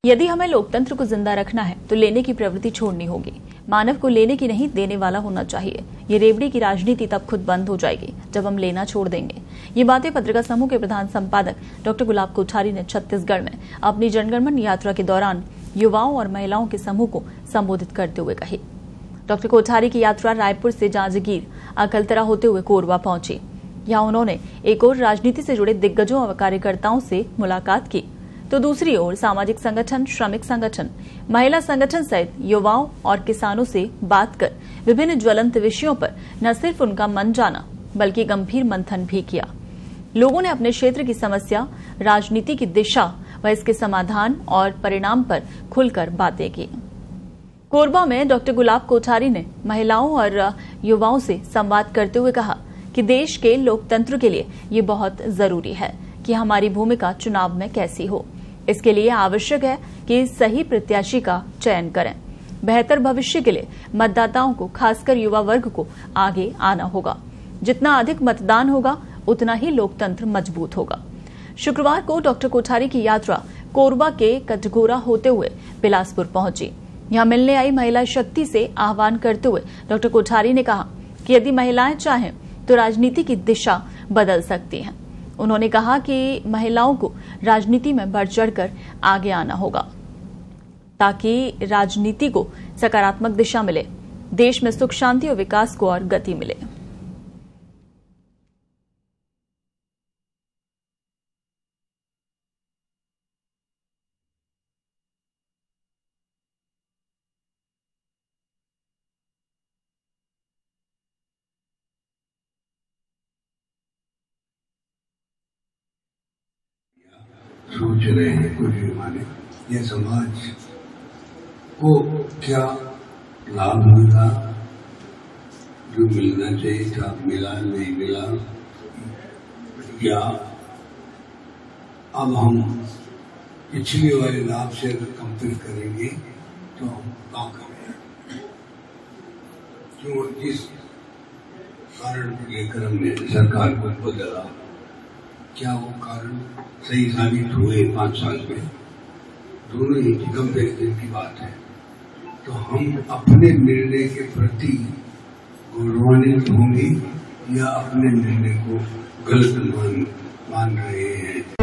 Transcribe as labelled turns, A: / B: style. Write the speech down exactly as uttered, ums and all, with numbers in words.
A: यदि हमें लोकतंत्र को जिंदा रखना है तो लेने की प्रवृत्ति छोड़नी होगी। मानव को लेने की नहीं, देने वाला होना चाहिए। ये रेवड़ी की राजनीति तब खुद बंद हो जाएगी जब हम लेना छोड़ देंगे। ये बातें पत्रिका समूह के प्रधान संपादक डॉक्टर गुलाब कोठारी ने छत्तीसगढ़ में अपनी जनगणमन यात्रा के दौरान युवाओं और महिलाओं के समूह को संबोधित करते हुए कही। डॉक्टर कोठारी की यात्रा रायपुर से जांजगीर अकलतरा होते हुए कोरबा पहुंची। यहाँ उन्होंने एक और राजनीति से जुड़े दिग्गजों और कार्यकर्ताओं से मुलाकात की, तो दूसरी ओर सामाजिक संगठन, श्रमिक संगठन, महिला संगठन सहित युवाओं और किसानों से बात कर विभिन्न ज्वलंत विषयों पर न सिर्फ उनका मन जाना बल्कि गंभीर मंथन भी किया। लोगों ने अपने क्षेत्र की समस्या, राजनीति की दिशा व इसके समाधान और परिणाम पर खुलकर बातें की। कोरबा में डॉक्टर गुलाब कोठारी ने महिलाओं और युवाओं से संवाद करते हुए कहा कि देश के लोकतंत्र के लिए ये बहुत जरूरी है कि हमारी भूमिका चुनाव में कैसी हो। इसके लिए आवश्यक है कि सही प्रत्याशी का चयन करें। बेहतर भविष्य के लिए मतदाताओं को, खासकर युवा वर्ग को आगे आना होगा। जितना अधिक मतदान होगा उतना ही लोकतंत्र मजबूत होगा। शुक्रवार को डॉक्टर कोठारी की यात्रा कोरबा के कटघोरा होते हुए बिलासपुर पहुंची। यहां मिलने आई महिला शक्ति से आह्वान करते हुए डॉक्टर कोठारी ने कहा कि यदि महिलाएं चाहें तो राजनीति की दिशा बदल सकती हैं। उन्होंने कहा कि महिलाओं को राजनीति में बढ़ चढ़कर आगे आना होगा ताकि राजनीति को सकारात्मक दिशा मिले, देश में सुख, शांति और विकास को और गति मिले।
B: सोच रहे हैं कुछ हमारे ये समाज को क्या लाभ मिला, जो मिलना चाहिए था मिला नहीं मिला, या अब हम पिछले वाले लाभ से अगर कंपेयर करेंगे तो हम क्या करें, क्यों जिस कारण को लेकर हमने सरकार को बदला, क्या वो कारण सही साबित हुए पांच साल में? दोनों ही कंपेरिजन की बात है। तो हम अपने निर्णय के प्रति गौरवान्वित होंगे या अपने निर्णय को गलत मान मान रहे हैं?